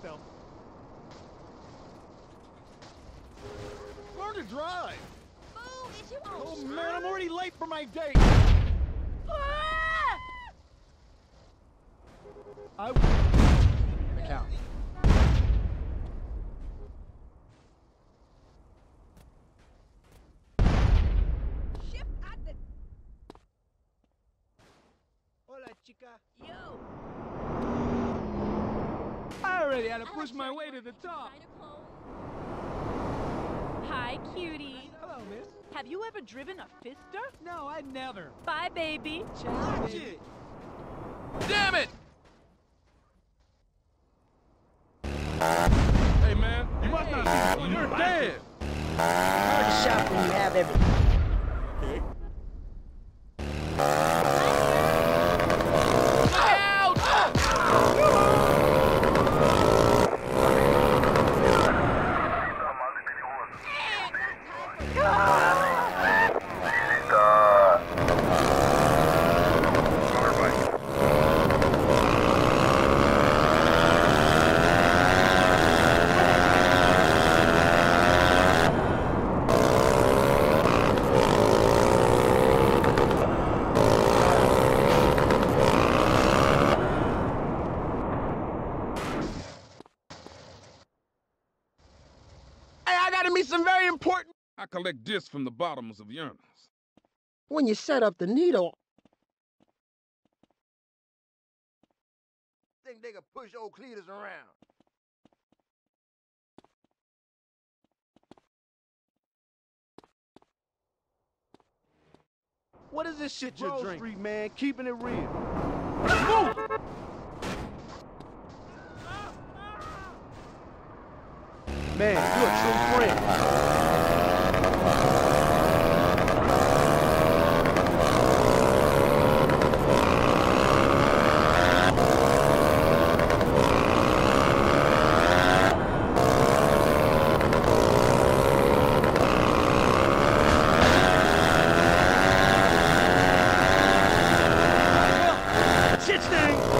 yourself. Learn to drive. Boo, is you on Oh man, I'm already late for my date. Ah! An account. Shift at the... Hola, chica. Yo! I already had to push my way to the top. Hi, cutie. Hello, miss. Have you ever driven a Fister? No, I never. Bye, baby. Watch it. Damn it! Hey man, you must not see me. You're dead. Hard shop when you have everything. Hey, I gotta meet some very important. I collect discs from the bottoms of urinals. When you set up the needle, Think they could push old Cletus around. What is this shit you're Grove drinking? Street, man, keeping it real. Move! Man, you're a true friend. Shit stain!